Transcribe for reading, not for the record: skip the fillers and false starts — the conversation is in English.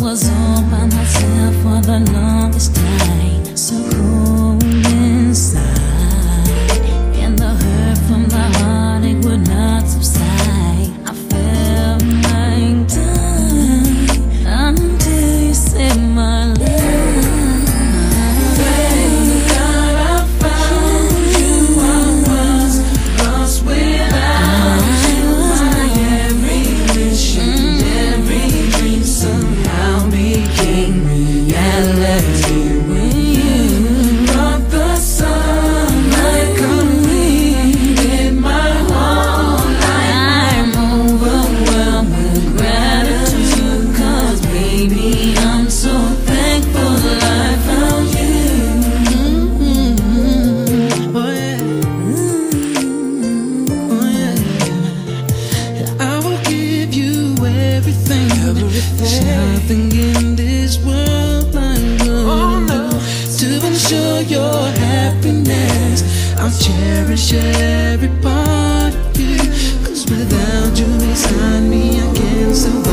was all by myself for the longest time, so cold inside, and the hurt from the heart, it would not subside. I felt like dying until you saved my life. Thank God I found you. I was lost without you. Every wish and every dream somehow became reality when you brought the sun like a wind in my whole life. I'm overwhelmed with gratitude, 'cause baby, I'm so thankful I found you. Oh yeah, oh yeah. I will give you everything. There's nothing in this world I'm gonna do to ensure your happiness. I'll cherish every part of you, 'cause without you beside me I can't survive.